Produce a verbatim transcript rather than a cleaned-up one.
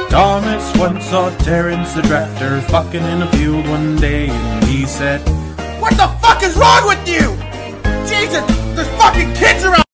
Thomas once saw Terence the Tractor fucking in a field one day, and he said, "What the fuck is wrong with you? Jesus, there's fucking kids around!"